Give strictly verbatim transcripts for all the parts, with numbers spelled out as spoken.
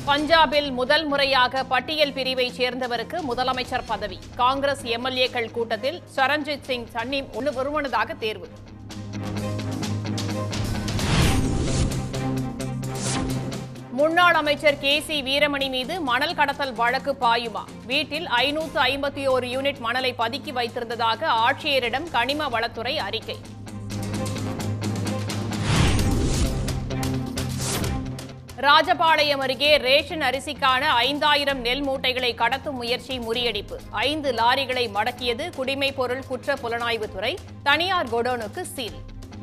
பஞ்சாபில் முதல் முறையாக பட்டியல் பிரிவை சேர்ந்தவருக்கு முதலமைச்சர் பதவி. காங்கிரஸ் எம்எல்ஏக்கள் கூட்டத்தில் சரண்ஜித் சிங் சன்னி ஒருமனதாக தேர்வு. முன்னாள் அமைச்சர் கே சி வீரமணி மீது மணல் கடத்தல் வழக்கு பாயுமா? வீட்டில் ஐநூற்று ஐம்பத்தி ஒரு யூனிட் மணலை பதுக்கி வைத்திருந்ததாக ஆட்சியரிடம் கனிம வளத்துறை அறிக்கை. ராஜபாளையம் அருகே ரேஷன் அரிசிக்கான ஐந்தாயிரம் நெல் மூட்டைகளை கடத்தும் முயற்சி முறியடிப்பு. ஐந்து லாரிகளை மடக்கியது குடிமைப் பொருள் குற்ற புலனாய்வுத்துறை. தனியார் கோடவுனுக்கு சீல்.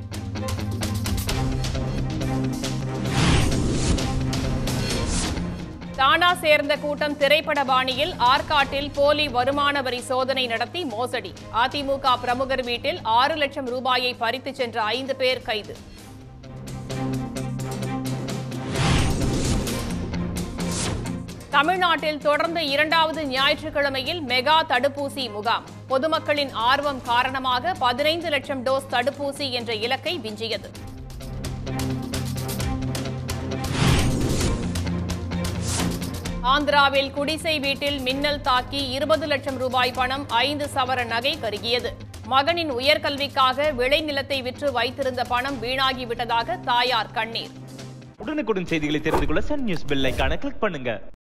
தானா சேர்ந்த கூட்டம் திரைப்பட பாணியில் ஆற்காட்டில் போலி வருமான வரி சோதனை நடத்தி மோசடி. அதிமுக பிரமுகர் வீட்டில் ஆறு லட்சம் ரூபாயை பறித்து சென்ற ஐந்து பேர் கைது. தமிழ்நாட்டில் தொடர்ந்து இரண்டாவது ஞாயிற்றுக்கிழமையில் மெகா தடுப்பூசி முகாம். பொதுமக்களின் ஆர்வம் காரணமாக பதினைந்து லட்சம் டோஸ் தடுப்பூசி என்ற இலக்கை விஞ்சியது. ஆந்திராவில் குடிசை வீட்டில் மின்னல் தாக்கி இருபது லட்சம் ரூபாய் பணம், ஐந்து சவர நகை கருகியது. மகனின் உயர்கல்விக்காக விளைநிலத்தை விற்று வைத்திருந்த பணம் வீணாகிவிட்டதாக தாயார் கண்ணீர். உடனுக்குடன் செய்திகளை தெரிந்து கொள்ள சன் நியூஸ் பெல் ஐகானை கிளிக் பண்ணுங்க.